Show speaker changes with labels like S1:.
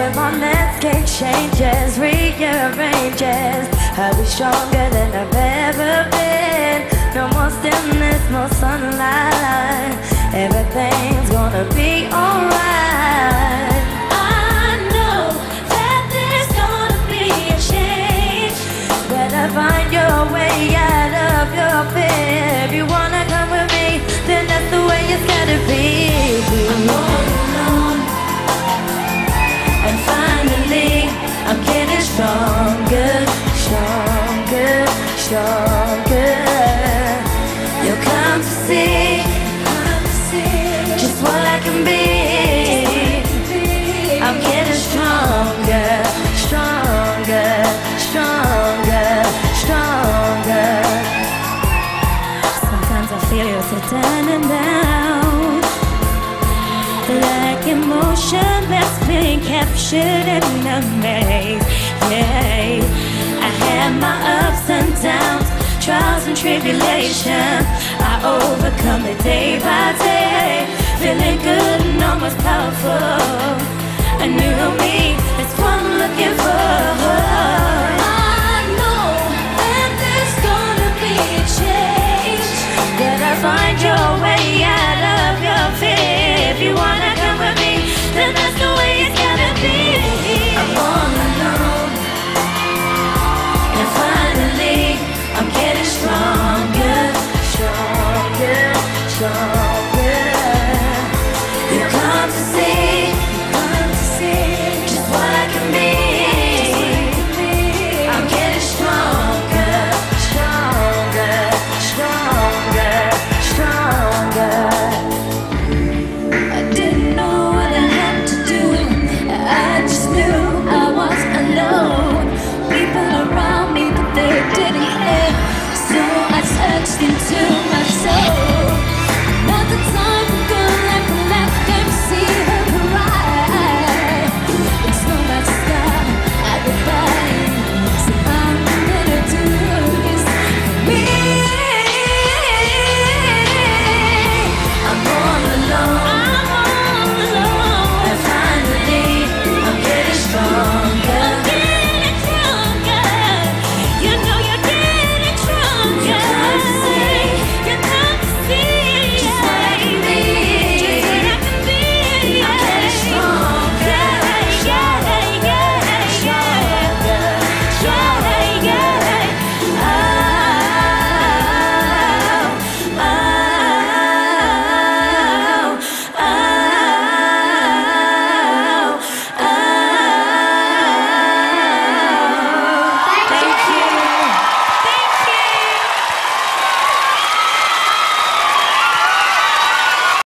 S1: my landscape changes, rearranges. I'll be stronger than I've ever been. No more stillness, more sunlight. Everything's gonna be alright. I know that there's gonna be a change. Better find your way out of your fear. If you wanna come with me, then that's the way it's gotta be. I'm all alone, and finally I'm getting stronger, stronger, stronger. You'll come to see just what I can be. I'm getting stronger, stronger, stronger, stronger. Sometimes I feel you're sitting down, like emotion that's been captured in a maze. Yeah, I had my ups and downs, trials and tribulations. I overcome it day by day.